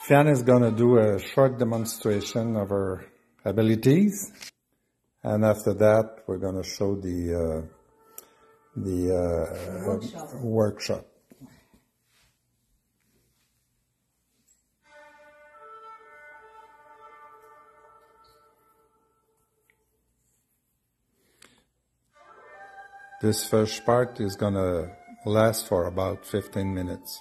Fian is going to do a short demonstration of her abilities, and after that, we're going to show the workshop. This first part is going to last for about 15 minutes.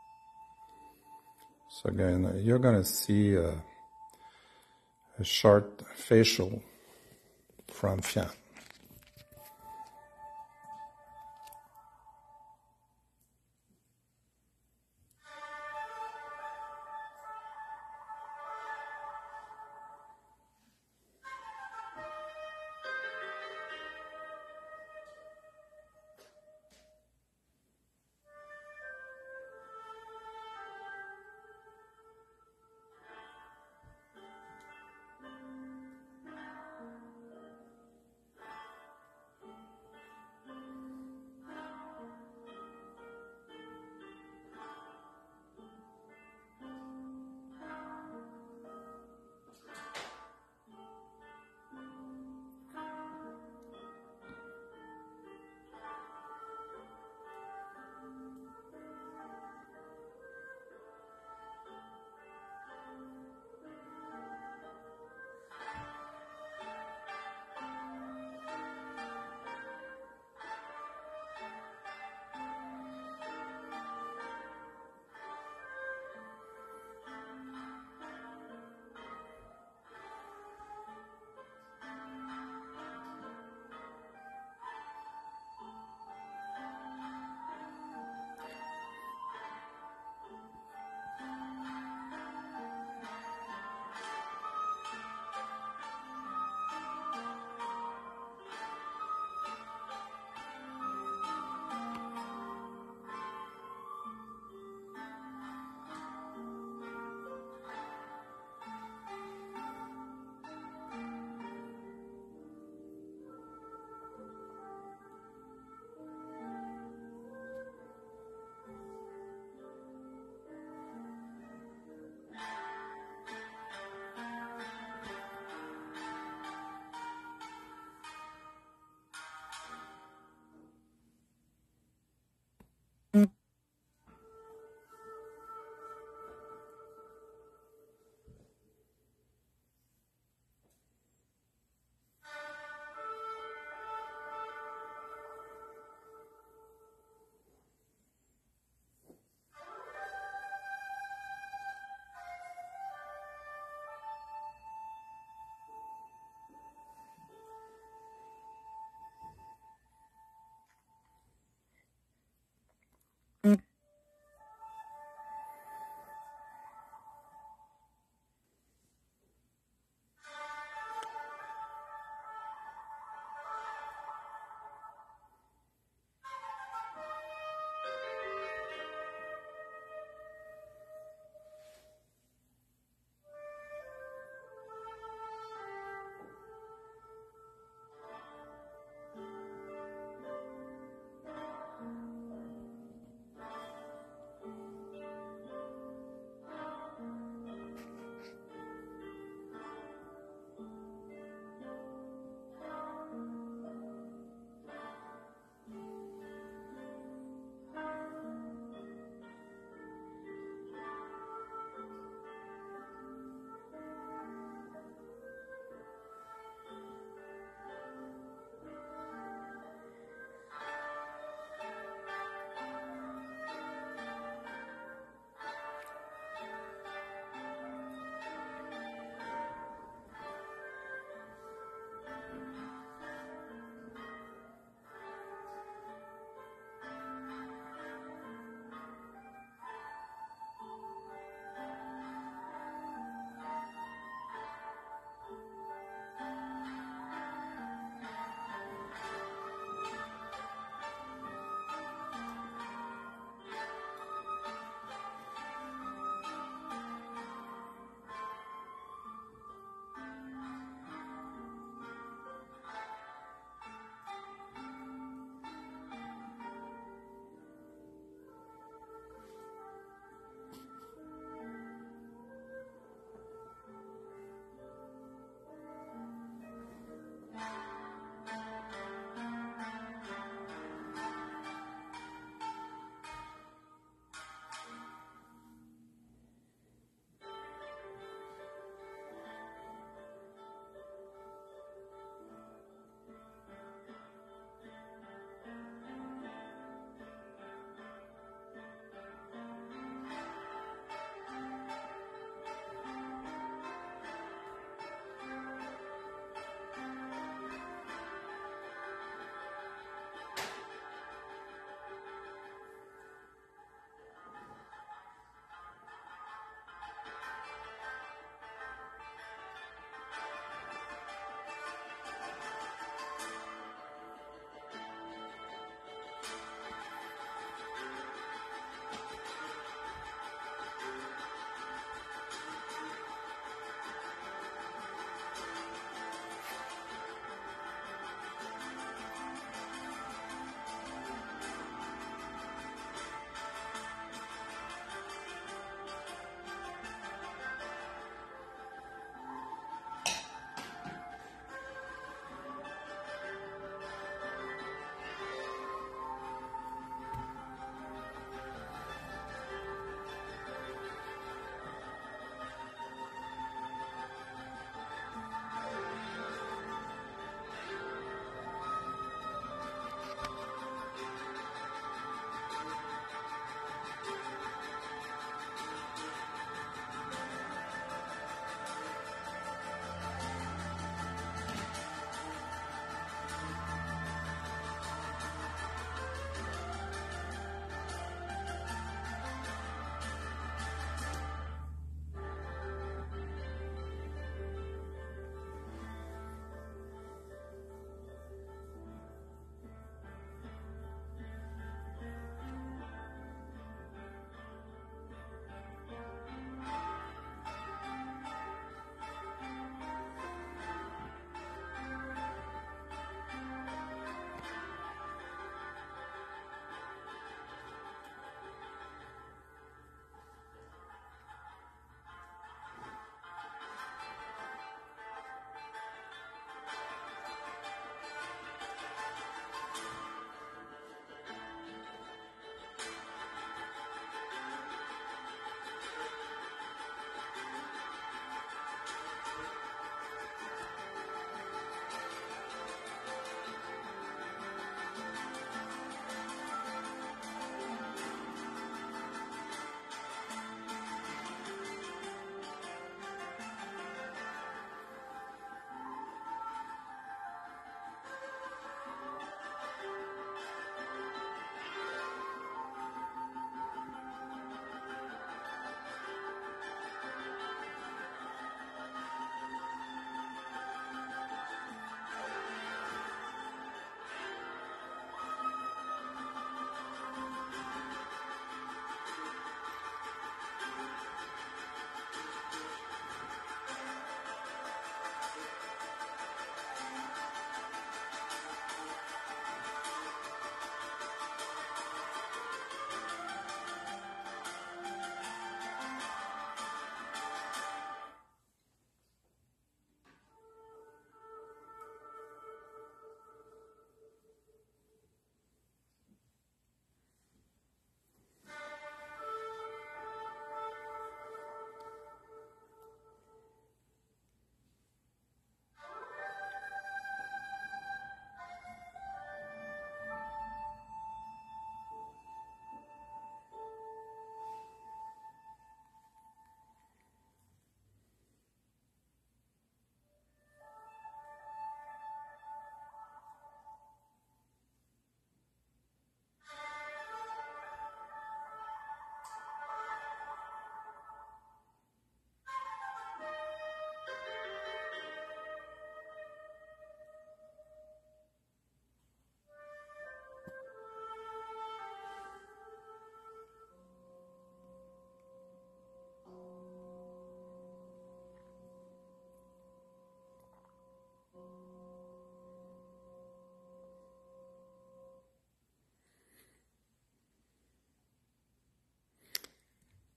So again, you're going to see a short facial from Fian.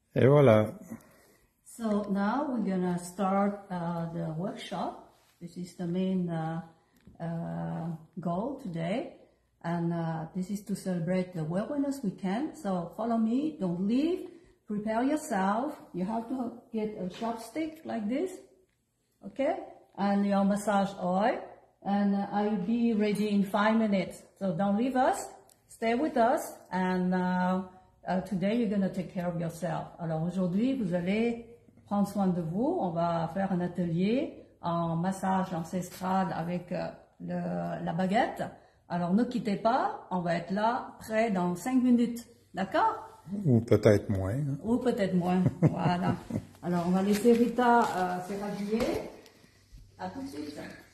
Et voilà. So now we're gonna start the workshop. This is the main goal today, and this is to celebrate the Wellness Weekend. So follow me, don't leave, prepare yourself. You have to get a chopstick like this, okay? And your massage oil, and I'll be ready in 5 minutes. So don't leave us, stay with us, and today you're gonna take care of yourself. Alors aujourd'hui, vous allez prendre soin de vous. On va faire un atelier en massage ancestral avec la baguette. Alors ne quittez pas, on va être là près dans 5 minutes. D'accord? Ou peut-être moins. Hein. Ou peut-être moins. Voilà. Alors on va laisser Rita s'éradier. À tout de suite.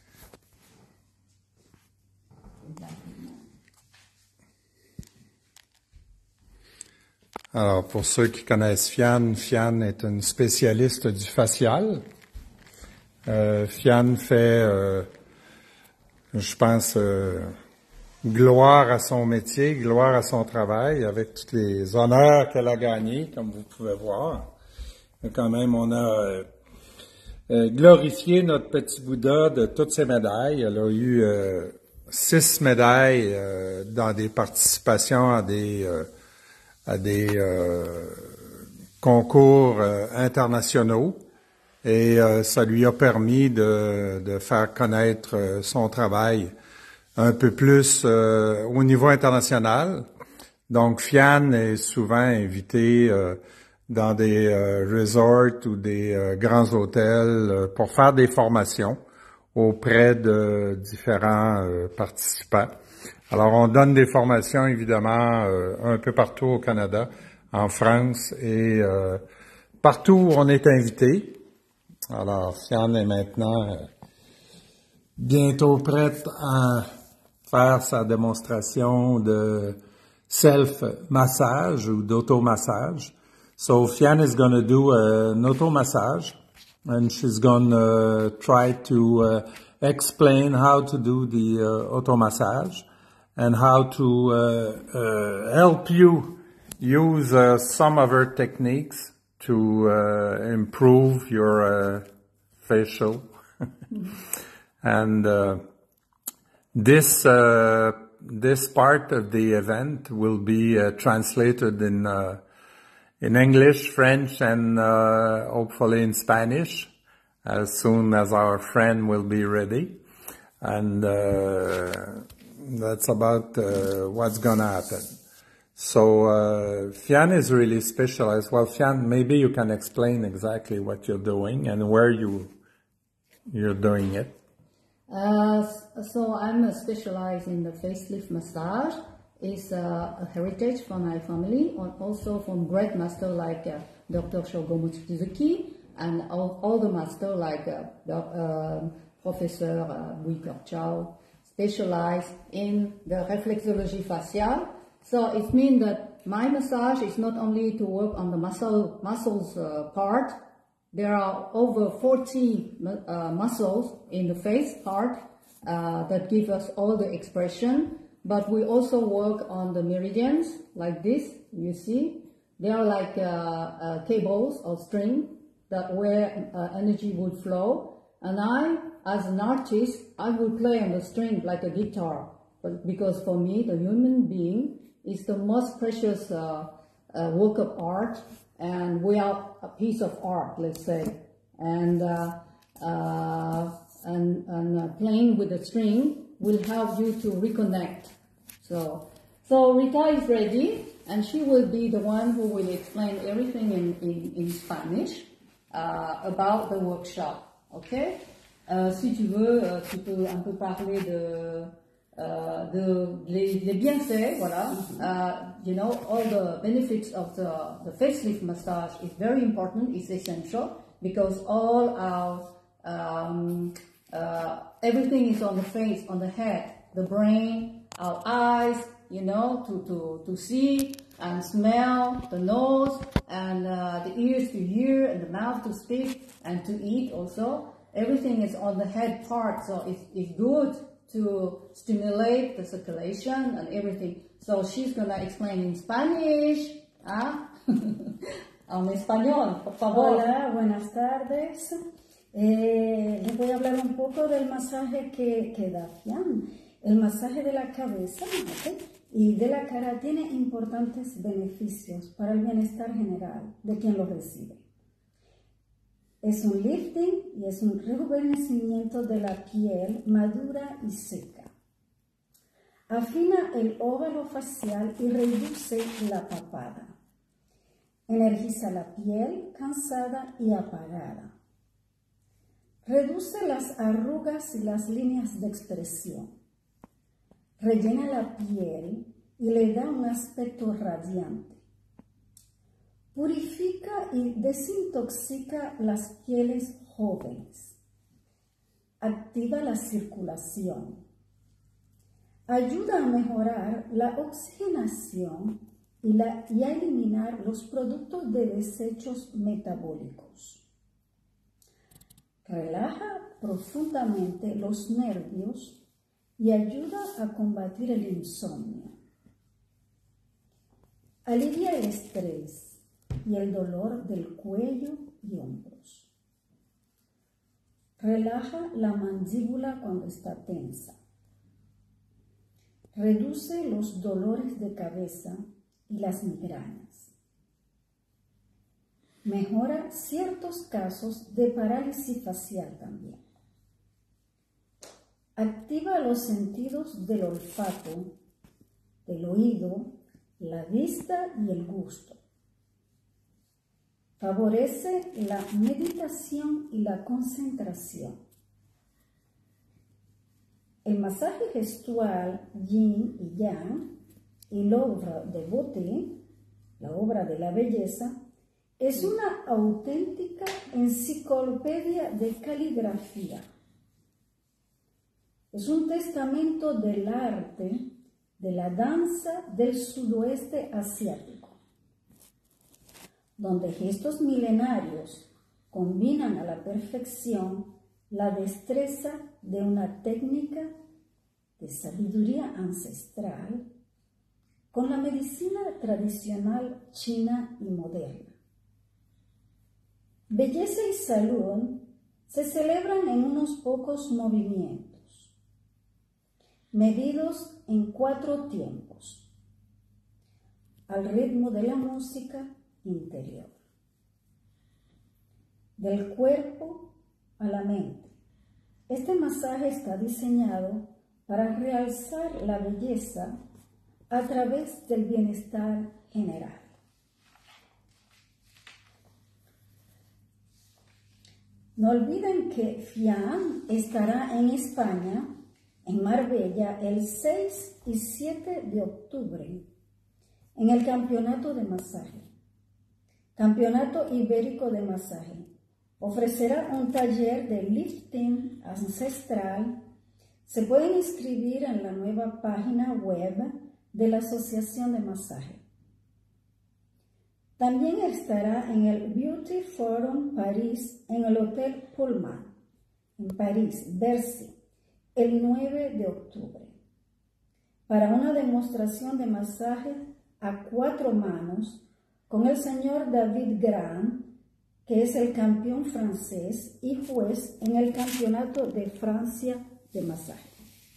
Alors, pour ceux qui connaissent Fian, Fian est une spécialiste du facial. Fian fait, je pense, gloire à son métier, gloire à son travail, avec tous les honneurs qu'elle a gagnés, comme vous pouvez voir. Mais quand même, on a glorifié notre petit Bouddha de toutes ses médailles. Elle a eu 6 médailles dans des participations à des concours internationaux et ça lui a permis de faire connaître son travail un peu plus au niveau international. Donc, Fian est souvent invité dans des resorts ou des grands hôtels pour faire des formations auprès de différents participants. Alors, on donne des formations, évidemment, un peu partout au Canada, en France et partout où on est invité. Alors, Fian est maintenant bientôt prête à faire sa démonstration de self-massage ou d'auto-massage. So, Fian is going to do an auto-massage and she's going to try to explain how to do the auto-massage. And how to help you use some of her techniques to improve your facial. And this part of the event will be translated in English, French, and hopefully in Spanish as soon as our friend will be ready. And that's about what's going to happen. So Fian is really specialized. Well, Fian, maybe you can explain exactly what you're doing and where you're doing it. So I'm specialized in the facelift massage. It's a heritage from my family, and also from great master like Dr. Shogo Mochizuki and all the master like Professor Bui Chao. Specialized in the reflexology facial. So it means that my massage is not only to work on the muscles part. There are over 40 muscles in the face part that give us all the expression. But we also work on the meridians like this, you see. They are like cables or string that where energy would flow. And I, as an artist, I will play on the string like a guitar. But because for me, the human being is the most precious work of art, and we are a piece of art, let's say. And playing with the string will help you to reconnect. So Rita is ready, and she will be the one who will explain everything in Spanish about the workshop. Okay? Si tu veux, tu peux un peu parler les bienfaits, voilà. You know, all the benefits of the facelift massage is very important, it's essential, because all our, everything is on the face, on the head, the brain, our eyes, you know, to see and smell, the nose, and the ears to hear, and the mouth to speak, and to eat also. Everything is on the head part, so it's good to stimulate the circulation and everything. So she's gonna explain in Spanish, en español, por favor. Hola, buenas tardes. Les voy a hablar un poco del masaje que da Fian. El masaje de la cabeza, ¿okay?, y de la cara tiene importantes beneficios para el bienestar general de quien lo recibe. Es un lifting y es un rejuvenecimiento de la piel madura y seca. Afina el óvalo facial y reduce la papada. Energiza la piel cansada y apagada. Reduce las arrugas y las líneas de expresión. Rellena la piel y le da un aspecto radiante. Purifica y desintoxica las pieles jóvenes. Activa la circulación. Ayuda a mejorar la oxigenación y a eliminar los productos de desechos metabólicos. Relaja profundamente los nervios y ayuda a combatir el insomnio. Alivia el estrés y el dolor del cuello y hombros. Relaja la mandíbula cuando está tensa. Reduce los dolores de cabeza y las migrañas. Mejora ciertos casos de parálisis facial también. Activa los sentidos del olfato, del oído, la vista y el gusto. Favorece la meditación y la concentración. El masaje gestual Yin y Yang y l'œuvre de beauté, la obra de la belleza, es una auténtica enciclopedia de caligrafía. Es un testamento del arte de la danza del sudoeste asiático, donde gestos milenarios combinan a la perfección la destreza de una técnica de sabiduría ancestral con la medicina tradicional china y moderna. Belleza y salud se celebran en unos pocos movimientos, medidos en 4 tiempos, al ritmo de la música interior. Del cuerpo a la mente. Este masaje está diseñado para realzar la belleza a través del bienestar general. No olviden que Fian estará en España, en Marbella, el 6 y 7 de octubre, en el Campeonato de Masaje, Campeonato Ibérico de Masaje. Ofrecerá un taller de lifting ancestral. Se pueden inscribir en la nueva página web de la Asociación de Masaje. También estará en el Beauty Forum París, en el Hotel Pullman, en París, Bercy, el 9 de octubre, para una demostración de masaje a 4 manos con el señor David Grant, que es el campeón francés y juez en el Campeonato de Francia de masaje.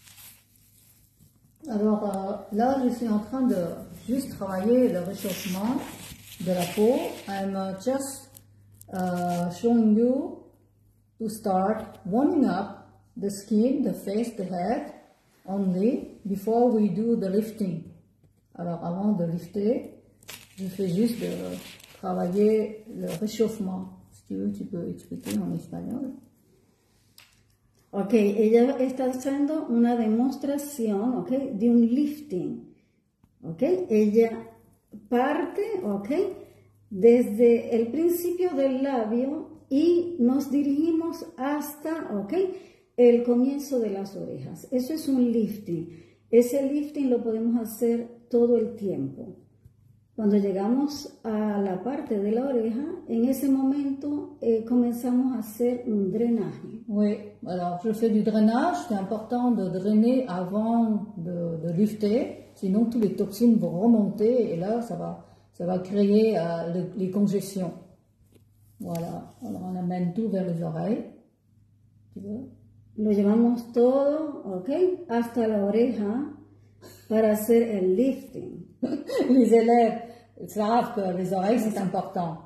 Alors là, je suis en train de juste travailler le réchauffement de la peau. I'm just showing you to start warming up the skin, the face, the head, only before we do the lifting. Alors avant de lifter, je fais juste de travailler le réchauffement. Si tu veux, tu peux expliquer en espagnol. Ok, ella está haciendo una demostración, ok, de un lifting. Ok, ella parte, ok, desde el principio del labio y nos dirigimos hasta, ok, el comienzo de las orejas. Eso es un lifting. Ese lifting lo podemos hacer todo el tiempo. Cuando llegamos a la parte de la oreja, en ese momento comenzamos a hacer un drenaje. Oui, alors je fais du drainage. C'est important de drainer avant de lifter, sinon toutes les toxines vont remonter et là ça Ça va créer les congestions. Voilà. Alors on amène tout vers les oreilles. Tu veux? Lo llevamos todo, ¿ok? Hasta la oreja para hacer el lifting. Les élèves savent que les oreilles, c'est important.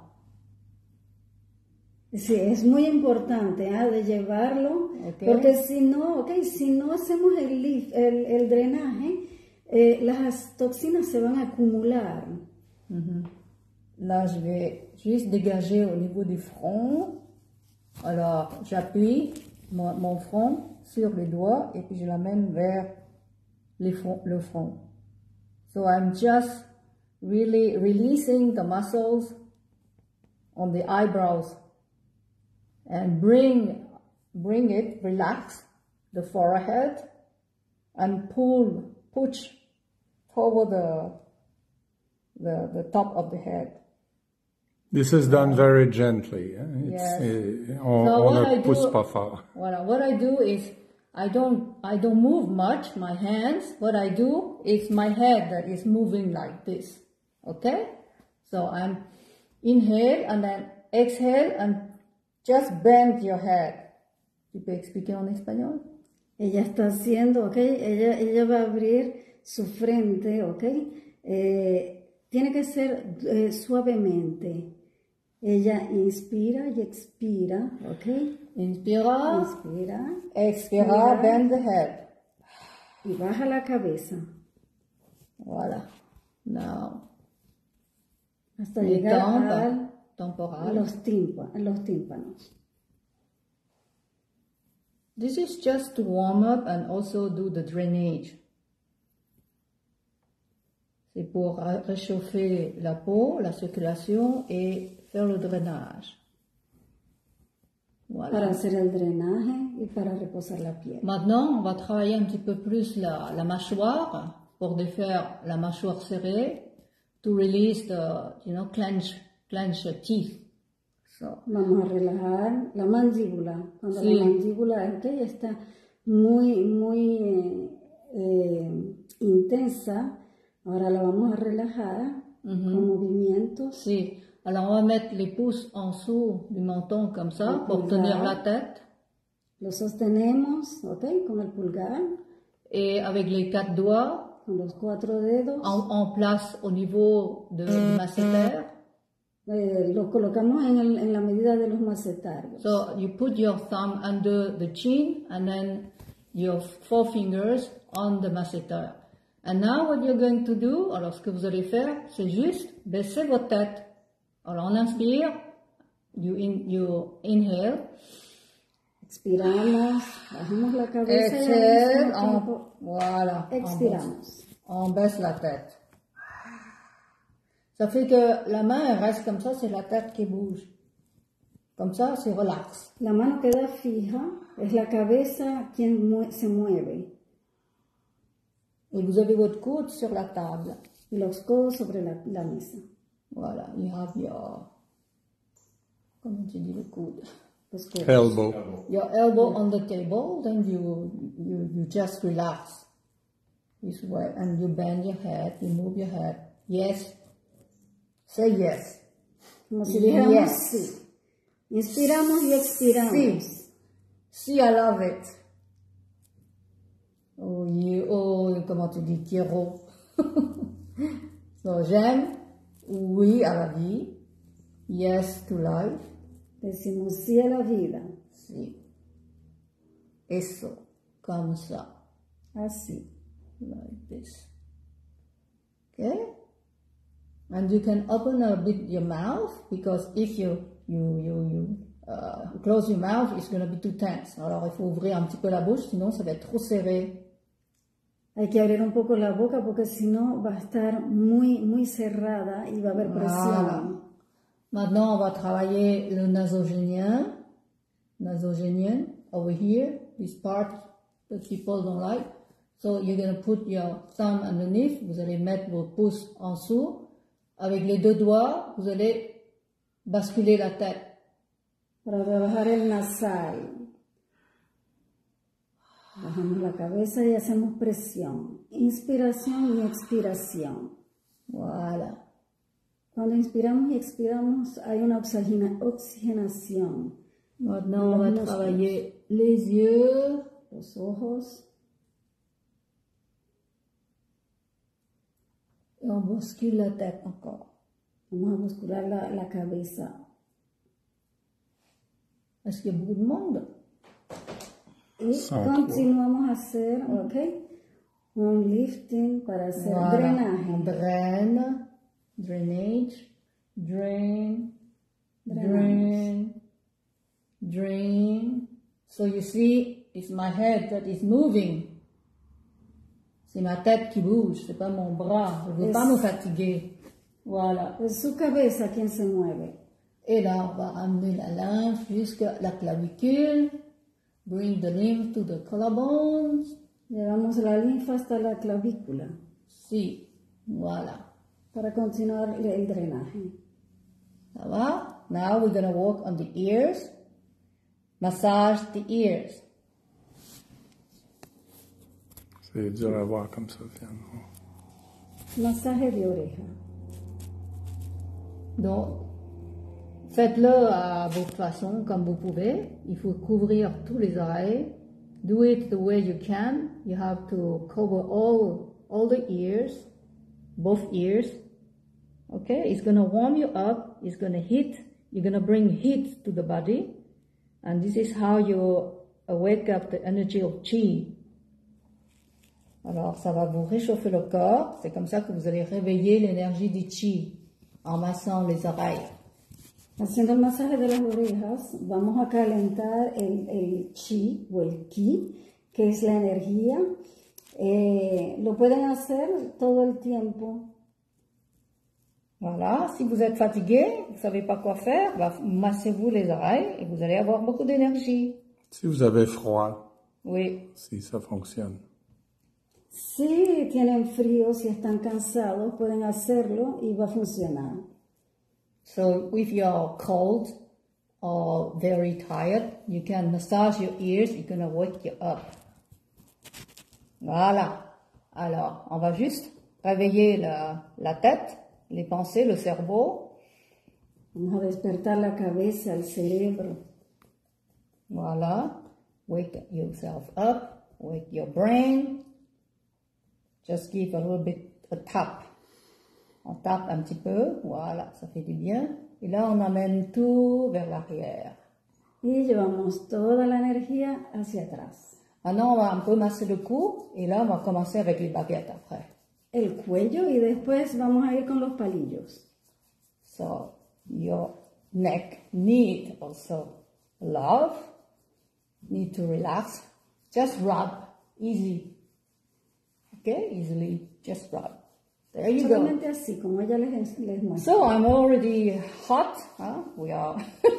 Sí, es muy importante de llevarlo, Ok. porque si no, si no hacemos el drenaje, las toxinas se van a acumular. Là, je vais juste dégager au niveau du front. Alors, j'appuie mon front sur les doigts et puis je l'amène vers le front. So I'm just really releasing the muscles on the eyebrows and bring it, relax the forehead and push toward the top of the head. This is done very gently. Yes. On ne pousse pas fort. Voilà. What I do is I don't move much my hands. What I do is my head that is moving like this. Okay? So I'm inhale and then exhale and just bend your head. ¿Tu peux expliquer en español? Ella está haciendo, ella va a abrir su frente, tiene que ser suavemente. Ella inspira y expira, Inspira. Inspira. Expira, bend the head. Y baja la cabeza. Voilà. Now. Hasta Les llegar tempes, a temporales. los tímpanos. This is just to warm up and also do the drainage. C'est pour réchauffer la peau, la circulation et faire le drainage. Voilà. Para hacer el drenaje y para reposar la piel. Maintenant, on va travailler un petit peu plus la mâchoire pour défaire la mâchoire serrée, to release the, clench teeth. So, Vamos a relajar la mandíbula. Cuando Sí. la mandíbula está muy intensa, ahora la vamos a relajar con movimientos. si. Alors, on va mettre les pouces en dessous du menton comme ça pour tenir la tête. Lo sostenemos, con el pulgar, Et avec les 4 doigts, con los 4 dedos. en place au niveau du masséter. Lo colocamos en la medida de los macetarios. So you put your thumb under the chin and then your 4 fingers on the masseter. And now what you're going to do, alors ce que vous allez faire, c'est juste baisser votre tête. Alors on inspire, you inhale. Expiramos, bajamos la cabeza y al Exhale, mismo tiempo voilà. expiramos. On baisse la tête. Ça fait que la main elle reste comme ça, c'est la tête qui bouge. Comme ça, c'est relax. La mano queda fija, es la cabeza quien se mueve. Et vous avez votre coude sur la table. Y los codos sobre la mesa. Voilà, you have your, comment tu dis le coude? Los codos. Elbow. Your elbow on the table, then you just relax this way and you bend your head, you move your head. Yes. Say yes. Como si dijéramos Yes. sí. Inspiramos y expiramos. Sí. See, I love it. Comment tu dis, quiero. So, j'aime, oui à la vie, yes to life, Decimos sí a la vida. sí. Eso, comme ça, Así. like this. Okay? And you can open a bit your mouth, because if you close your mouth, it's going to be too tense. Alors, il faut ouvrir un petit peu la bouche, sinon ça va être trop serré. Hay que abrir un poco la boca porque si no va a estar muy cerrada y va a haber presión. Voilà. Maintenant, on va travailler le nasogénien, over here, this part that people don't like. So, you're going to put your thumb underneath, vous allez mettre vos pouces en dessous. Avec les 2 doigts, vous allez basculer la tête. Para trabajar el nasal. Bajamos la cabeza y hacemos presión. Inspiración y expiración. Voilà. Cuando inspiramos y expiramos, hay una oxigenación. Maintenant, on va travailler les yeux, Los ojos, et on bouscule la tête encore. vamos a muscular la cabeza. Est-ce qu'il y a beaucoup de monde? Y continuamos a hacer, ¿ok? Un lifting para hacer Voilà. On drenaje. draine, drainage, drain, drain, drain. So you see, it's my head that is moving. C'est ma tête qui bouge, c'est pas mon bras. Je veux pas me fatiguer. Voilà. Es su cabeza quien se mueve. Et là, on va amener la lymphe jusqu'à la clavicule. Bring the lymph to the collarbones. Llevamos la linfa hasta la clavícula Sí, voilà. para continuar el drenaje. Ça va? Now we're going to work on the ears. Massage the ears. C'est dur à voir comme ça, finalement. Masaje de oreja. Donc, faites-le à votre façon, comme vous pouvez. Il faut couvrir tous les oreilles. Do it the way you can. You have to cover all the ears, both ears. Okay? It's going to warm you up. It's going to heat. You're going to bring heat to the body. And this is how you wake up the energy of Qi. Alors, ça va vous réchauffer le corps. C'est comme ça que vous allez réveiller l'énergie du Qi en massant les oreilles. Haciendo el masaje de las orejas, vamos a calentar el chi o el ki, que es la energía. Lo pueden hacer todo el tiempo. Voilà, si vous êtes fatigué, vous ne savez pas quoi faire, massez-vous les oreilles et vous allez avoir beaucoup d'énergie. Si vous avez froid, Oui, si ça fonctionne. Si tienen frío, si están cansados, pueden hacerlo y va a funcionar. so if you're cold or very tired, you can massage your ears, it's going to wake you up. Voilà, alors on va juste réveiller la tête, les pensées, le cerveau. Vamos a despertar la cabeza, el cerebro. Voilà, wake yourself up, wake your brain. Just give a little bit a tap. On tape un petit peu, voilà, ça fait du bien. Et là, on amène tout vers l'arrière. Y llevamos toda la energía hacia atrás. Maintenant, on va un peu masser le cou, et là, on va commencer avec les baguettes après. El cuello y después vamos a ir con los palillos. So, your neck need also love, need to relax. Just rub, easy. Okay, easily, just rub. There you go. Solamente así, como ella les muestra. So I'm already hot, we are.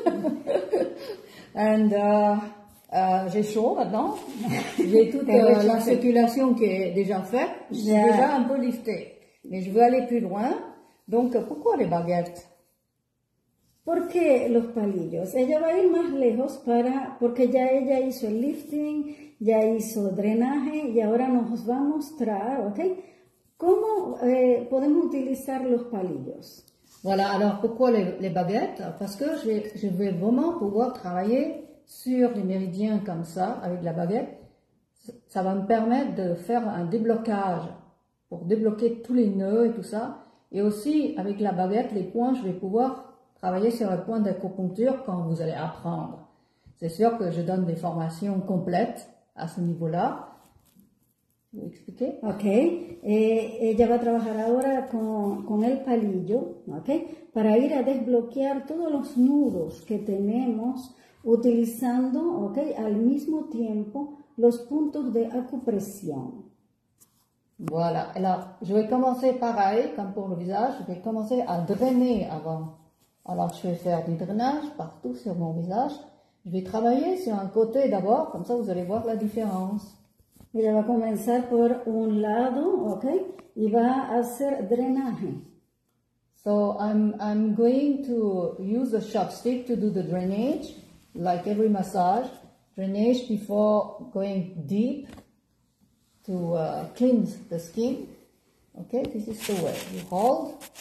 And j'ai chaud maintenant. J'ai toute la circulation qui est déjà faite. Je suis déjà un peu liftée. Mais je veux aller plus loin. Donc pourquoi les baguettes? ¿Por qué los palillos? Ella va a ir más lejos porque ya ella hizo el lifting, ya hizo drenaje y ahora nos va a mostrar, ¿ok? ¿Cómo podemos utilizar los palillos? Voilà, alors pourquoi les baguettes? Parce que je vais vraiment pouvoir travailler sur les méridiens comme ça, avec la baguette. Ça va me permettre de faire un déblocage pour débloquer tous les nœuds et tout ça. Et aussi, avec la baguette, les points, je vais pouvoir travailler sur le point d'acupuncture quand vous allez apprendre. C'est sûr que je donne des formations complètes à ce niveau-là. ¿Puedo expliquer? Ok, ella va a trabajar ahora con el palillo, ok, para ir a desbloquear todos los nudos que tenemos utilizando, ok, al mismo tiempo los puntos de acupresión. Voilà, alors je vais commencer pareil, comme pour le visage, je vais commencer à drainer avant. Alors je vais faire du drainage partout sur mon visage. Je vais travailler sur un côté d'abord, comme ça vous allez voir la différence. Ella va a comenzar por un lado, ¿ok? Y va a hacer drenaje. So I'm going to use a chopstick to do the drainage, like every massage. Drainage before going deep to cleanse the skin. Okay, this is the way. You hold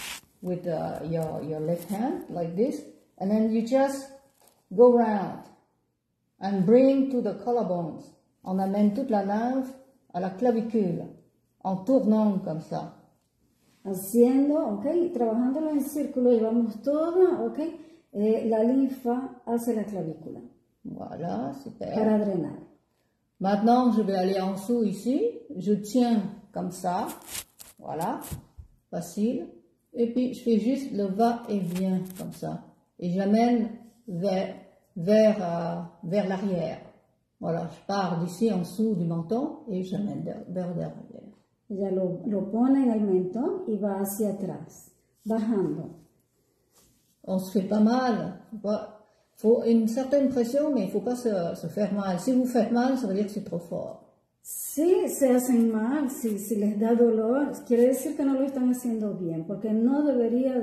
with your left hand like this, and then you just go round and bring to the collarbones. On amène toute la lymphe à la clavicule en tournant comme ça. Haciendo, ok, trabajándolo en círculo, llevamos toda, ok, la linfa hacia la clavícula. Voilà, super. Para drenar. Maintenant, je vais aller en dessous ici. Je tiens comme ça. Voilà, facile. Et puis, je fais juste le va-et-vient comme ça. Et j'amène vers l'arrière. Voilà, je pars d'ici en dessous du menton et j'amène vers derrière. Ella lo pone en el mentón y va hacia atrás, bajando. On se fait pas mal. Faut une certaine pression, mais il faut pas se faire mal. Si vous faites mal, ça veut dire que c'est trop fort. Si se hacen mal, si les da dolor, quiere decir que no lo están haciendo bien, porque no debería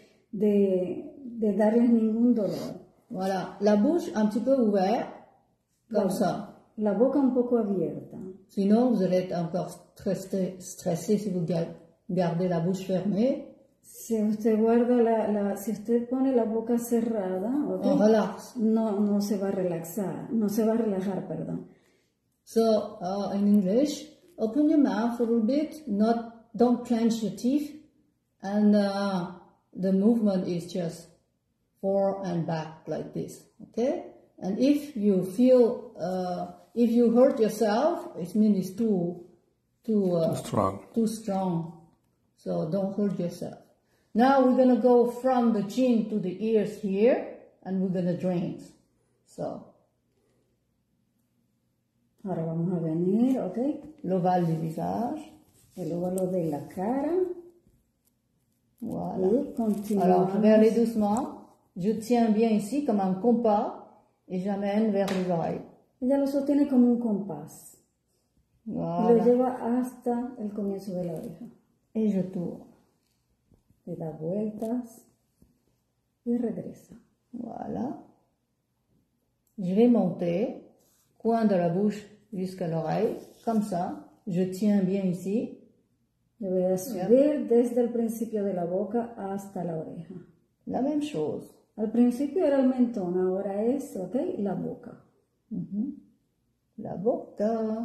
de darles ningún dolor. Voilà, la bouche un petit peu ouverte, comme ça. La boca un poco abierta. Sinon, vous allez être encore très stressé si vous gardez la bouche fermée. Si usted guarda si usted pone la boca cerrada, okay, on relaxe. No se va a relaxar, no se va a relajar, perdón. So, in English, open your mouth a little bit, don't clench your teeth, and the movement is just forward and back like this, okay? And if you feel, if you hurt yourself, it means it's too strong. So don't hurt yourself. Now we're going to go from the chin to the ears here, and we're going to drain. So. Ahora vamos a venir, ¿ok? L'ovale du visage. El óvalo de la cara. Voilà. Et continuons. Alors, je vais aller doucement. Je tiens bien ici comme un compas et j'amène vers les oreilles. Ella lo sostiene como un compás. Voilà. Y lo lleva hasta el comienzo de la oreja. Et je tourne. Le da vueltas y regresa. Voilà. Je vais monter, coin de la bouche jusqu'à l'oreille, comme ça. Je tiens bien ici. Le voy a subir desde el principio de la boca hasta la oreja. La même chose. Al principio era el mentón, ahora es, ¿ok? La boca. La boca.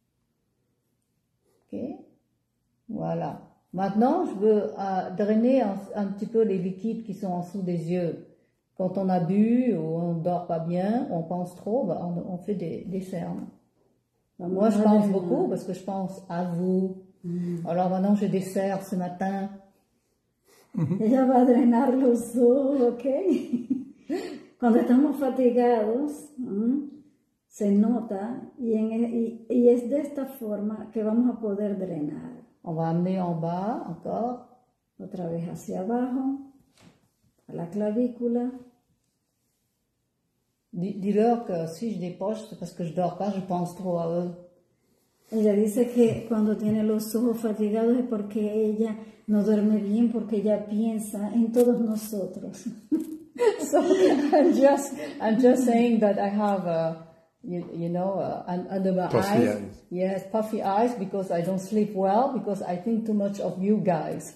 Ok. Voilà. Maintenant, je veux drainer un petit peu les liquides qui sont en dessous des yeux. Quand on a bu ou on dort pas bien, on pense trop, on fait des cernes. Moi, je pense beaucoup parce que je pense à vous. Alors maintenant, j'ai des cernes ce matin. Ella va a drenar los ojos, ¿ok? Cuando estamos fatigados, se nota y es de esta forma que vamos a poder drenar. On va amener en bas encore. Otra vez hacia abajo, a la clavícula. Dis-leur que si je dépoche, c'est parce que je dors pas, je pense trop à eux. Ella dice que cuando tiene los ojos fatigados es porque ella no duerme bien, porque ella piensa en todos nosotros. So I'm just saying that I have, under my puffy eyes. Yes, puffy eyes because I don't sleep well because I think too much of you guys.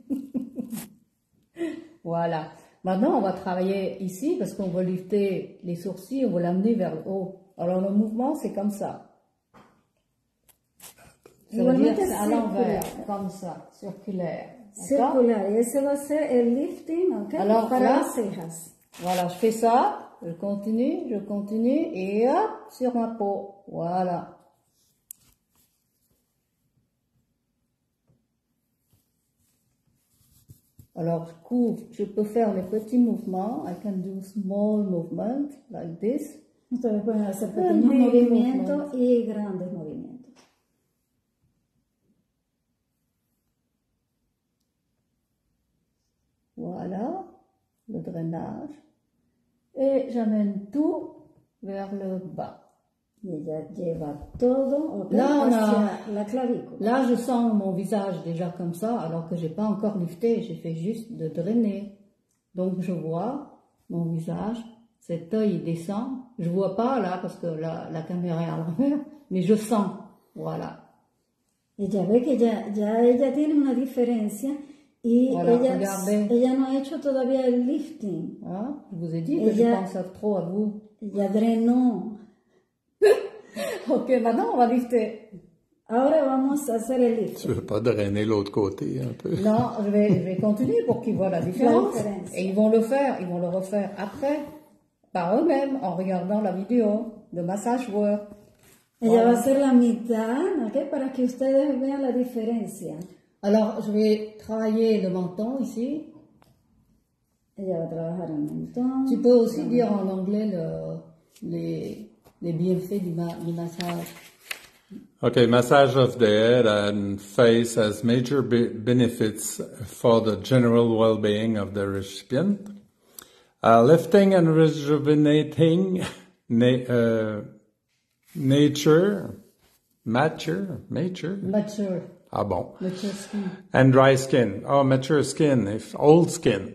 Voilà. Maintenant, on va travailler ici parce qu'on va lifter les sourcils, on va l'amener vers le haut. Alors le mouvement, c'est comme ça. Ça veut dire à l'envers, comme ça, circulaire. Circulaire. Et ese va a ser el lifting, ¿ok? Alors, para là, las cejas. Voilà, je fais ça, je continue, et hop, sur ma peau. Voilà. Alors, je peux faire les petits mouvements. I can do small movement, like this. Ustedes pueden hacer pequeños movimientos y grandes movimientos. Voilà, le drainage. Et j'amène tout vers le bas. Y ella lleva todo Là, hacia la clavícula. Là, je sens mon visage déjà comme ça, alors que j'ai pas encore lifté, j'ai fait juste de drainer. Donc, je vois mon visage, cet œil descend. Je vois pas là, parce que la caméra est à l'envers, mais je sens, voilà. Ella ve que ya ella tiene una diferencia Y Voilà, regardez. ella no ha hecho todavía el lifting. Hein? Je vous ai dit que je Ella- pense trop à vous. Ella drenó. Ok, maintenant on va lifter. Ahora vamos a hacer el lifting. Tu veux pas drainer l'autre côté un peu? Non, je vais continuer pour qu'ils voient la différence. différence. Et ils vont le refaire après, par eux-mêmes, en regardant la vidéo de Massage Work. Ella va a hacer la mitad, ¿ok? Para que ustedes vean la diferencia. Alors, je vais travailler le menton ici. Ella va a trabajar el mentón. Tu peux aussi dire en anglais les bienfaits du massage. Okay, massage of the head and face has major benefits for the general well-being of the recipient. Lifting and rejuvenating mature. Mature. Ah bon. Mature skin. And dry skin. Oh, mature skin, if old skin.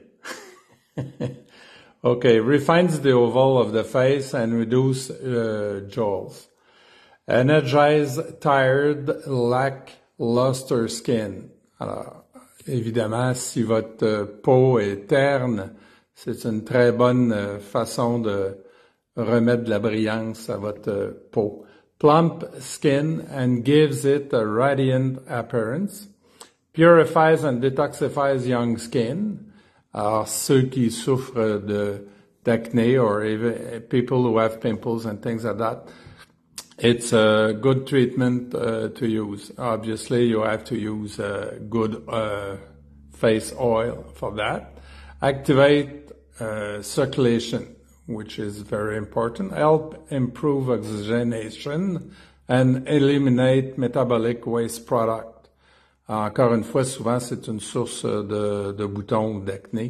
Okay, refines the oval of the face and reduce jowls. Energize tired, lackluster skin. Alors, évidemment, si votre peau est terne, c'est une très bonne façon de remettre de la brillance à votre peau. Plump skin and gives it a radiant appearance. Purifies and detoxifies young skin. Alors, ceux qui souffrent d'acné or even people who have pimples and things like that, it's a good treatment to use. Obviously, you have to use good face oil for that. Activate circulation, which is very important. Help improve oxygenation and eliminate metabolic waste product. Encore une fois, souvent, c'est une source de boutons ou d'acné.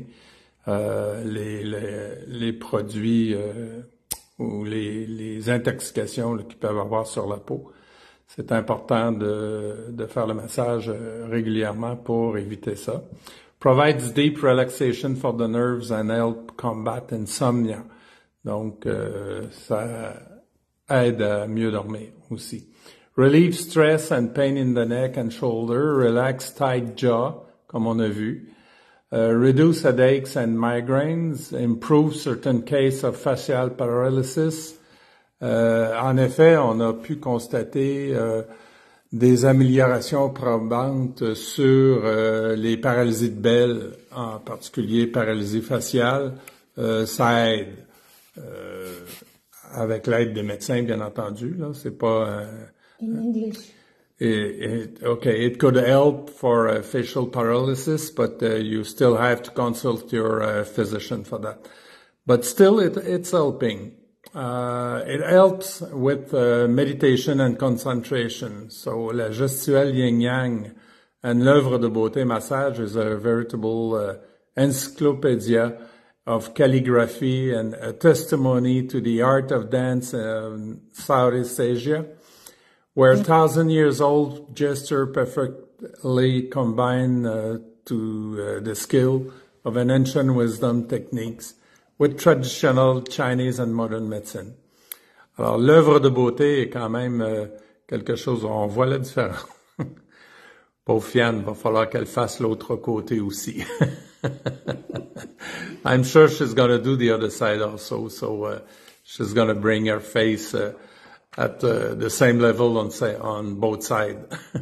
Les produits ou les intoxications qu'ils peuvent avoir sur la peau. C'est important de faire le massage régulièrement pour éviter ça. Provides deep relaxation for the nerves and help combat insomnia. Donc, ça aide à mieux dormir aussi. Relieve stress and pain in the neck and shoulder. Relax tight jaw, comme on a vu. Reduce headaches and migraines. Improve certain cases of facial paralysis. En effet, on a pu constater des améliorations probantes sur les paralysies de Bell, en particulier paralysie faciale. Ça aide. Avec l'aide des médecins, bien entendu. Là, c'est pas... In English. Okay, it could help for facial paralysis, but you still have to consult your physician for that. But still, it's helping. It helps with meditation and concentration. So, la gestuelle yin-yang and l'œuvre de beauté massage is a veritable encyclopedia of calligraphy and a testimony to the art of dance in Southeast Asia, where 1,000 years old gesture perfectly combine to the skill of an ancient wisdom techniques with traditional Chinese and modern medicine. Alors, l'œuvre de beauté est quand même quelque chose où on voit la différence. Pauvre Fianne, va falloir qu'elle fasse l'autre côté aussi. I'm sure she's going to do the other side also, so she's going to bring her face at the same level on both sides.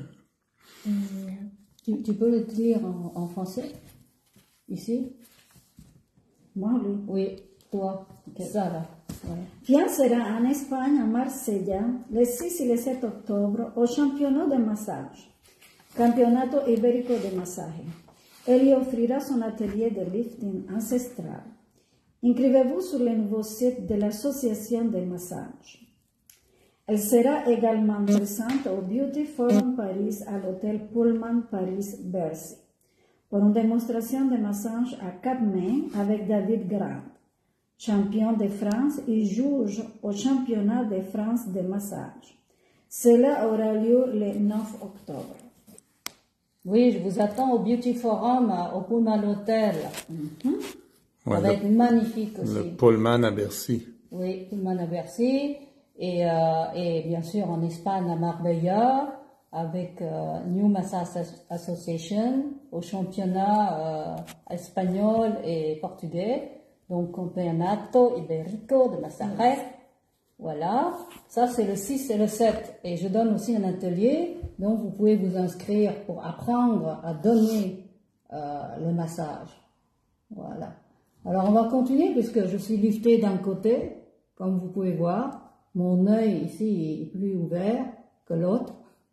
Tu peux le dire en français? Ici? Moi, oui. Oui, toi. Okay. Ça, là. Ouais. Fianne sera en Espagne, à Marsella, le 6 et le 7 octobre, au championnat de massage, Campeonato Ibérico de Masaje. Elle y offrira son atelier de lifting ancestral. Inscrivez-vous sur le nouveau site de l'Association de massage. Elle sera également présente au Beauty Forum Paris à l'hôtel Pullman Paris-Bercy pour une démonstration de massage à 4 mains avec David Grant, champion de France et juge au championnat de France de massage. Cela aura lieu le 9 octobre. Oui, je vous attends au Beauty Forum au Pullman Hotel. Ça va être magnifique aussi. Le Pullman à Bercy. Oui, Pullman à Bercy. Et bien sûr en Espagne à Marbella, avec New Massage Association au championnat espagnol et portugais, donc Campeonato Ibérico de Massajes. Voilà, ça c'est le 6 et le 7. Et je donne aussi un atelier, donc vous pouvez vous inscrire pour apprendre à donner le massage. Voilà. Alors on va continuer puisque je suis liftée d'un côté, comme vous pouvez voir. Mon œil ici est plus ouvert que l'autre.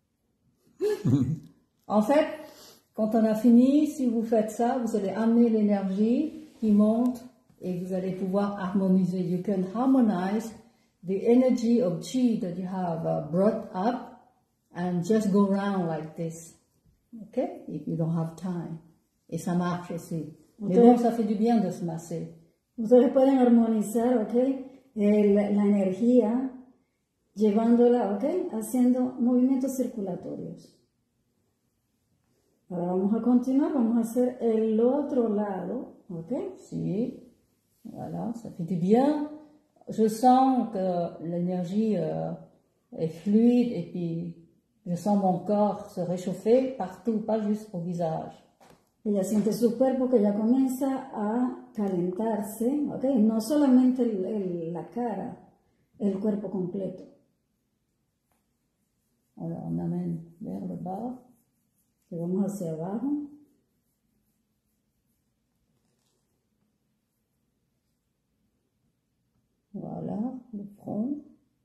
En fait, quand on a fini, si vous faites ça, vous allez amener l'énergie qui monte et vous allez pouvoir harmoniser. You can harmonize the energy of chi that you have brought up and just go around like this. Okay? If you don't have time. Et ça marche aussi. Mais bon, ça fait du bien de se masser. Ustedes pueden armonizar, ¿ok? La energía, llevándola, ¿ok? Haciendo movimientos circulatorios. Ahora vamos a continuar, vamos a hacer el otro lado, ¿ok? Si, voilà, ça fait du bien. Je sens que l'énergie est fluide et puis je sens mon corps se réchauffer partout, pas juste au visage. Ella siente su cuerpo que ya comienza a calentarse, ¿ok? No solamente la cara, el cuerpo completo. Alors on amène vers le bas. Y vamos hacia abajo. Voilà, le front.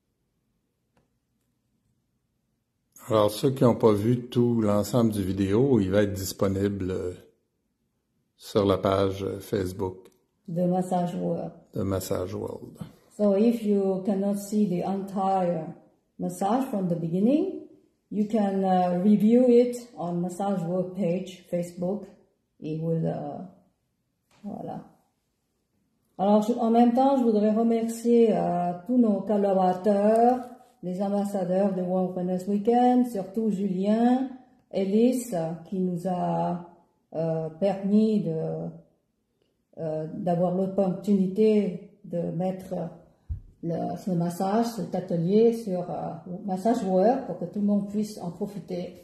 Alors, ceux qui n'ont pas vu tout l'ensemble du vidéo, il va être disponible sur la page Facebook de Massage World. de Massage World. So if you cannot see the entire massage from the beginning, you can review it on Massage World page, Facebook. It will, voilà. Alors, en même temps, je voudrais remercier tous nos collaborateurs, les ambassadeurs de One Wellness Weekend, surtout Julien, Ellis, qui nous a permis d'avoir l'opportunité de mettre ce massage, cet atelier sur Massage World pour que tout le monde puisse en profiter.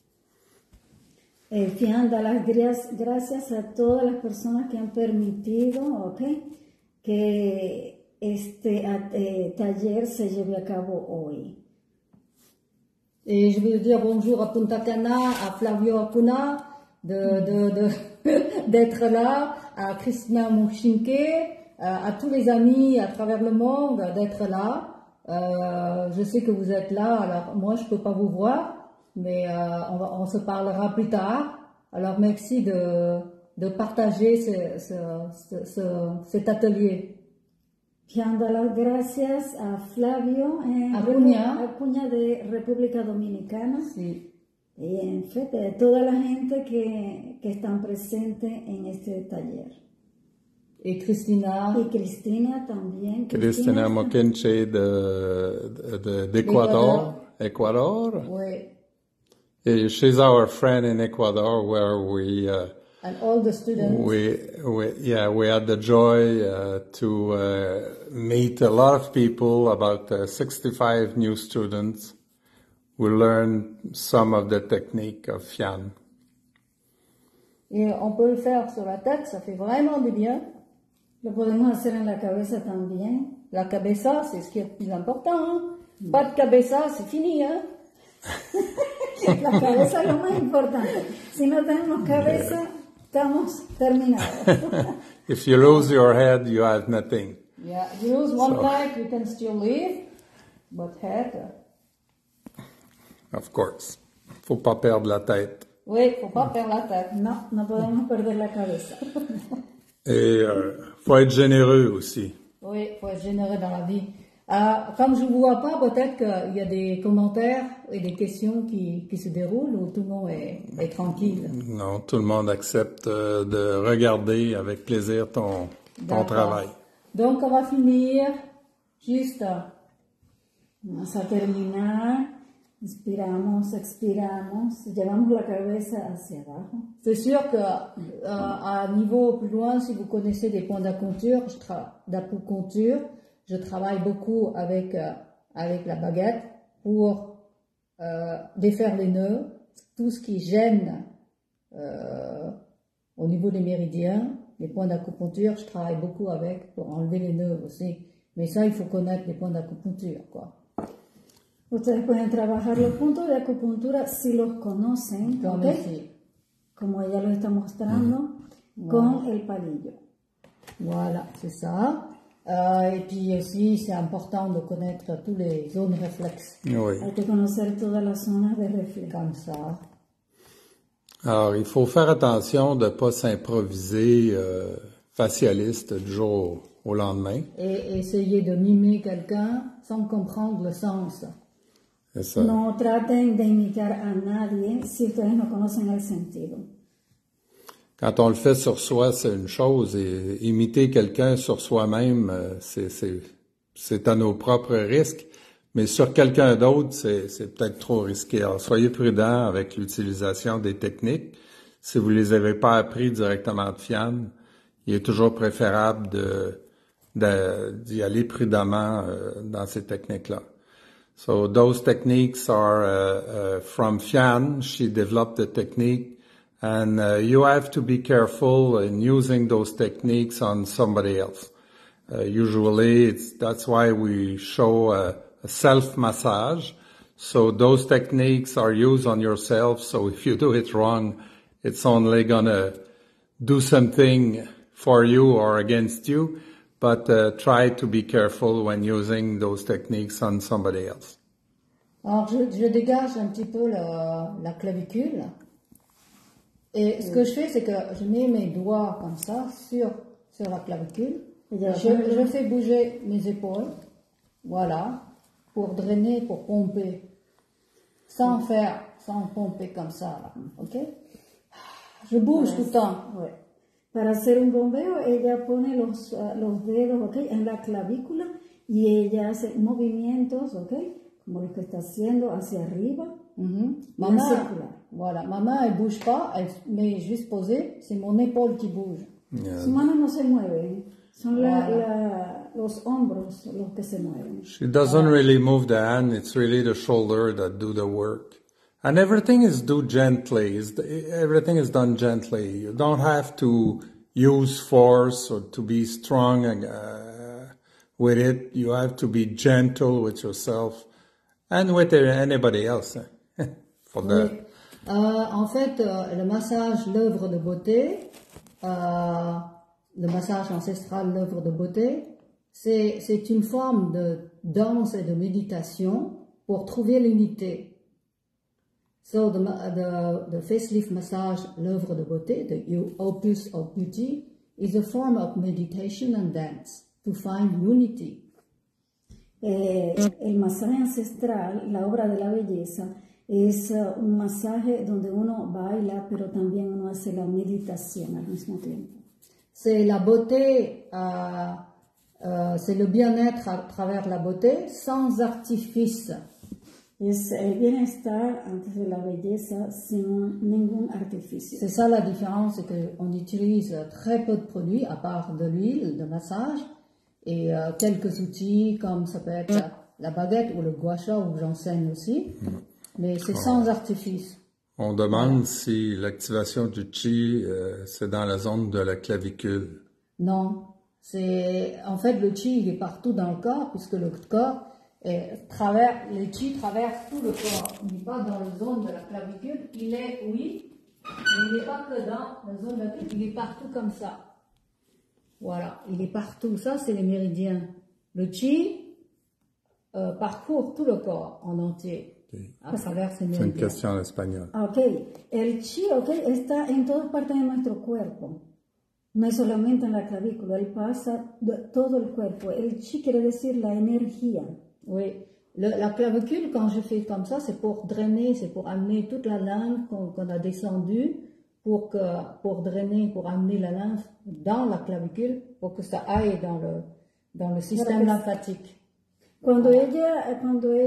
Fian da las gracias a todas las personas que han permitido, ¿okay?, que este taller se lleve a cabo hoy. Et je veux dire bonjour à Punta Cana, à Flavio Acuna, d'être là, à Christina Mouchinke, à tous les amis à travers le monde, d'être là. Je sais que vous êtes là, alors moi je peux pas vous voir, mais on se parlera plus tard. Alors merci de partager cet atelier. Quiero dar las gracias a Flavio Acuña de República Dominicana, sí, y en fin, de toda la gente que están presentes en este taller. Y Cristina también. Cristina Moquenche d'Ecuador. Ecuador. Oui. She's our friend in Ecuador, where we and all the students. We had the joy to meet a lot of people, about 65 new students who learned some of the technique of Fian. Et on peut le faire sur la tête, ça fait vraiment du bien. Lo podemos hacer en la cabeza también. La cabeza, c'est ce qui est le plus important. Hein? Pas de cabeza, c'est fini. Hein? La cabeza es lo más importante. Si no tenemos cabeza, estamos terminados. If you lose your head, you have nothing. Yeah, you lose one leg, you can still live, but head. Of course. Faut pas perdre la tête. Oui, faut pas perdre la tête. No, no podemos perder la cabeza. Et faut être généreux aussi. Oui, faut être généreux dans la vie. Comme je ne vous vois pas, peut-être qu'il y a des commentaires et des questions qui se déroulent où tout le monde est tranquille. Non, tout le monde accepte de regarder avec plaisir ton travail. Donc, on va finir juste. Vamos a terminar. Inspiramos, expiramos, llevamos la cabeza hacia abajo. C'est sûr que à un niveau plus loin, si vous connaissez des points d'acupuncture, je travaille beaucoup avec la baguette pour défaire les nœuds, tout ce qui gêne au niveau des méridiens, les points d'acupuncture, je travaille beaucoup avec pour enlever les nœuds aussi. Mais ça, il faut connaître les points d'acupuncture, quoi. Ustedes pueden trabajar los puntos de acupuntura si los conocen, Comme ¿ok? ici. Como ella lo está mostrando, con el palillo. Voilà, c'est ça. Et puis aussi, c'est important de connaître toutes les zones réflexes, Oui. Hay que conocer todas las zonas de reflejo. comme ça. Alors, il faut faire attention de ne pas s'improviser facialiste du jour au lendemain. Et essayer de mimer quelqu'un sans comprendre le sens. C'est ça. No traten de imitar a nadie si ustedes no conocen el sentido. Quand on le fait sur soi, c'est une chose, et imiter quelqu'un sur soi-même, c'est à nos propres risques, mais sur quelqu'un d'autre, c'est peut-être trop risqué. Alors, soyez prudents avec l'utilisation des techniques. Si vous les avez pas appris directement de Fian, il est toujours préférable d'y aller prudemment dans ces techniques-là. So those techniques are from Fian. She developed the technique, and you have to be careful in using those techniques on somebody else. Usually, that's why we show a self-massage. So those techniques are used on yourself. So if you do it wrong, it's only gonna do something for you or against you. But try to be careful when using those techniques on somebody else. Alors, je dégage un petit peu la clavicule. Et ce que je fais, c'est que je mets mes doigts comme ça sur la clavicule. Je fais bouger mes épaules. Voilà. Pour drainer, pour pomper. Sans pomper comme ça, là. OK? Je bouge tout le temps. Ouais. Para hacer un bombeo, ella pone los dedos, ¿ok? En la clavícula y ella hace movimientos, ¿ok? Como lo que está haciendo hacia arriba. Ma main, voilà, ma main, elle bouge pas, elle met juste posée, c'est mon épaule qui bouge. Sus manos no se mueven, son los hombros los que se mueven. She doesn't really move the hand, it's really the shoulder that do the work. And everything is done gently. Everything is done gently. You don't have to use force or to be strong with it. You have to be gentle with yourself and with anybody else. Oui. En fait, le massage, l'œuvre de beauté, le massage ancestral, l'œuvre de beauté, c'est une forme de danse et de méditation pour trouver l'unité. So the facelift massage, l'œuvre de beauté, the opus of beauty, is a form of meditation and dance to find unity. El masaje ancestral, la obra de la belleza, es un masaje donde uno baila, pero también uno hace la meditación al mismo tiempo. C'est la beauté, c'est le bien-être à travers la beauté, sans artifice. Es el bienestar antes de la belleza sin ningún artificio. C'est ça la différence, c'est qu'on utilise très peu de produits, à part de l'huile de massage, et quelques outils comme ça peut être la baguette ou le gua sha où j'enseigne aussi, mais c'est sans artifice. On demande si l'activation du chi, c'est dans la zone de la clavicule. Non, en fait le chi il est partout dans le corps, puisque le corps le chi traverse tout le corps. Il n'est pas dans la zone de la clavicule, il est, oui, mais il n'est pas que dans la zone de la clavicule, il est partout comme ça. Voilà, il est partout. Ça, c'est les méridiens. Le chi parcourt tout le corps en entier, à travers ces méridiens. C'est une question en espagnol. Ok, el chi, ok, está en todas partes de nuestro cuerpo. No es solamente en la clavícula, él pasa de todo el cuerpo. El chi quiere decir la energía. Oui, la clavicule, quand je fais comme ça, c'est pour drainer, c'est pour amener toute la lymphe qu'on a descendue, pour drainer, pour amener la lymphe dans la clavicule, pour que ça aille dans le système lymphatique. Cuando ella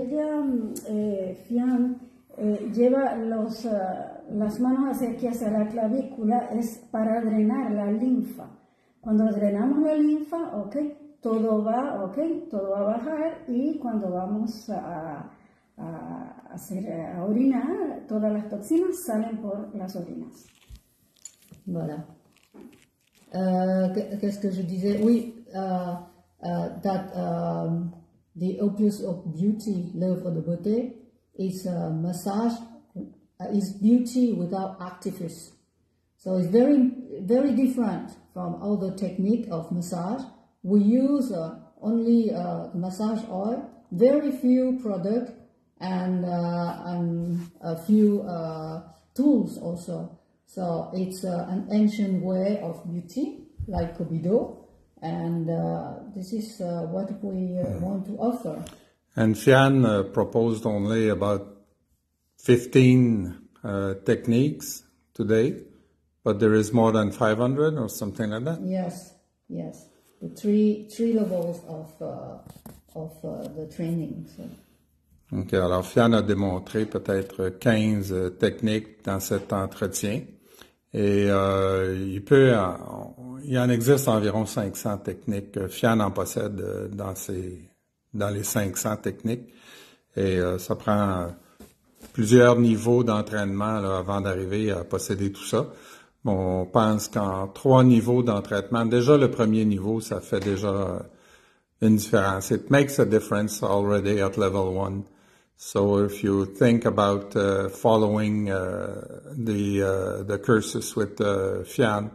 Fian, lleva las manos hacia aquí, hacia la clavícula, es para drenar la linfa. Cuando drenamos la linfa, ok, todo va a bajar, y cuando vamos a a orinar, todas las toxinas salen por las orinas. Voilà. Qu'est-ce que je disais? Oui, that the opus of beauty, l'œuvre de beauté, is massage, is beauty without artifice. So it's very, very different from other technique of massage. We use only massage oil, very few product, and a few tools also. So it's an ancient way of beauty, like Kobido, and this is what we want to offer. And Fian proposed only about 15 techniques today, but there is more than 500 or something like that? Yes, yes. The three levels of the training. So. OK, alors Fian a démontré peut-être 15 techniques dans cet entretien. Et il en existe environ 500 techniques. Fian en possède dans les 500 techniques. Et ça prend plusieurs niveaux d'entraînement là, avant d'arriver à posséder tout ça. Bon, on pense qu'en 3 niveaux d'entraînement, déjà le premier niveau, ça fait déjà une différence. It makes a difference already at level 1. So if you think about following the cursus with Fian,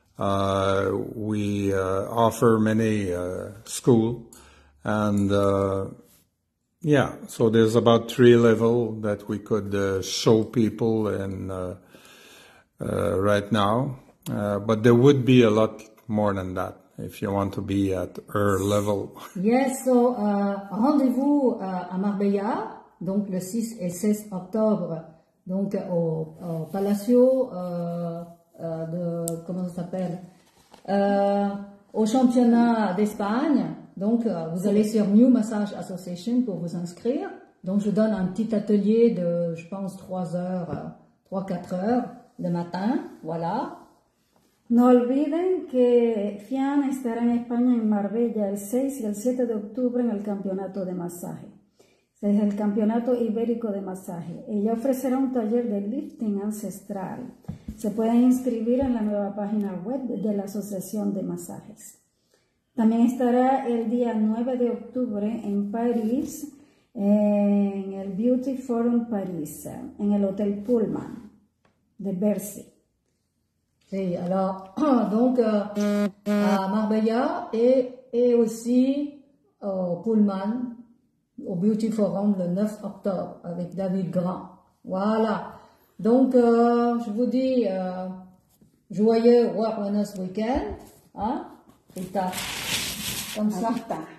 we offer many school, and yeah, so there's about 3 levels that we could show people in right now, but there would be a lot more than that if you want to be at her level. Yes, so rendez-vous à Marbella. Donc le 6 et 16 octobre, donc au Palacio comment ça s'appelle, au championnat d'Espagne. Donc vous allez sur New Massage Association pour vous inscrire. Donc je donne un petit atelier de, je pense, 3-4 heures le matin, voilà. No olviden que Fian estará en España, en Marbella, el 6 y el 7 de octubre en el campeonato de masaje. Es el Campeonato Ibérico de Masaje. Ella ofrecerá un taller de lifting ancestral. Se pueden inscribir en la nueva página web de la Asociación de Masajes. También estará el día 9 de octubre en París, en el Beauty Forum París, en el Hotel Pullman de Bercy. Sí, alors, donc à Marbella et aussi au Pullman, au Beauty Forum le 9 octobre avec David Grand. Voilà. Donc, je vous dis joyeux Wellness Weekend. Hein? Et t'as comme ça.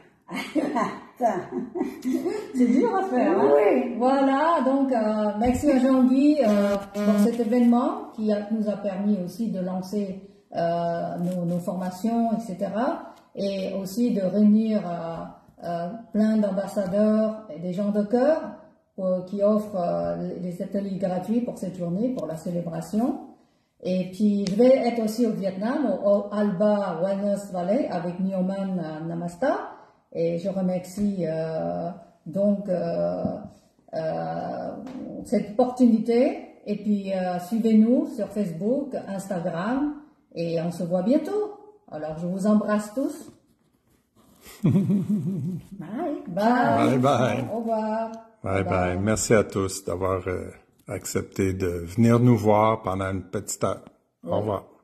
C'est dur à faire. Hein? Oui. Voilà. Donc, merci à Jean-Guy pour cet événement qui nous a permis aussi de lancer nos formations, etc. Et aussi de réunir plein d'ambassadeurs et des gens de cœur qui offrent les ateliers gratuits pour cette journée, pour la célébration. Et puis, je vais être aussi au Vietnam, au Alba Wellness Valley, avec Nyoman Namasta. Et je remercie donc cette opportunité. Et puis, suivez-nous sur Facebook, Instagram, et on se voit bientôt. Alors, je vous embrasse tous. Bye. Bye bye. Au revoir. Bye bye. Merci à tous d'avoir accepté de venir nous voir pendant une petite heure. Au revoir.